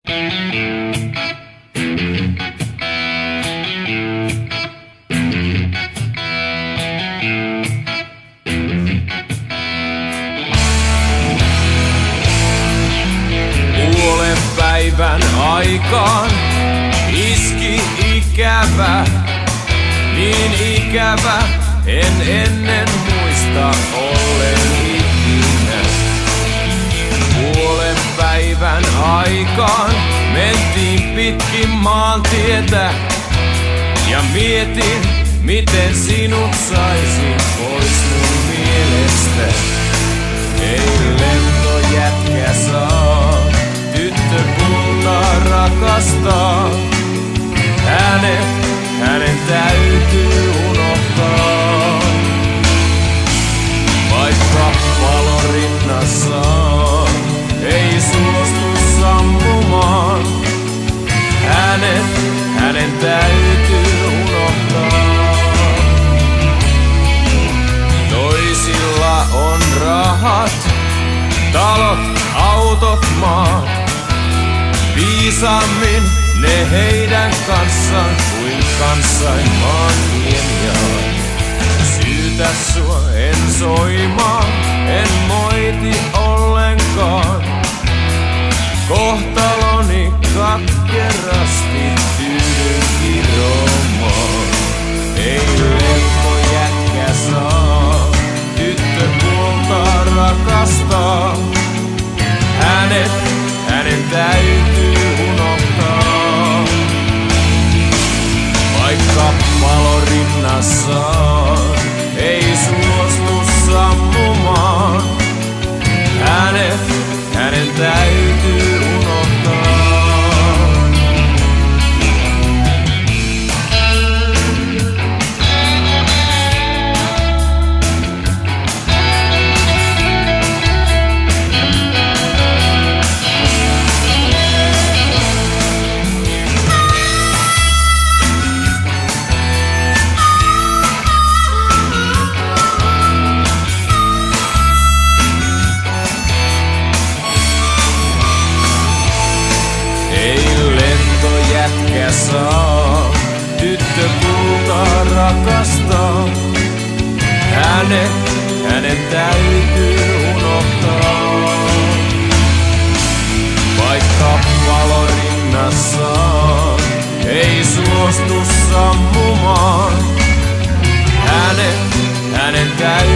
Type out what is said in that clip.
Puolen päivän aikaan iski ikävä, niin ikävä en ennen muista ollen ikinä. Puolen päivän aikaan mentiin pitkin maantietä ja mietin, miten sinut saisin pois mun mielestä. Ei lentojätkä saa tyttö kultaa rakastaa. Hänen täytyy unohtaa. Vaikka palo rinnassaan ei suostu sammumaan. Hänen täytyy unohtaa. Toisilla on rahat, talot, autot, maat. Viisaammin ne heidän kanssaan kuin kansain maan hieniaan. Syytä sua en soimaa, en moiti ollenkaan. Kohtaloni katkerasti tyydyn kiromaan. Ei lentojätkä saa tyttö kultaa rakastaa. Hänen täytyy unohtaa. Vaikka palo rinnassaan ei suostu sammumaan. Hänen täytyy unohtaa. Jätkä saa tyttö kultaa rakastaa. Hänen täytyy unohtaa. Vaikka palo rinnassaan ei suostu sammumaan. Hänen täytyy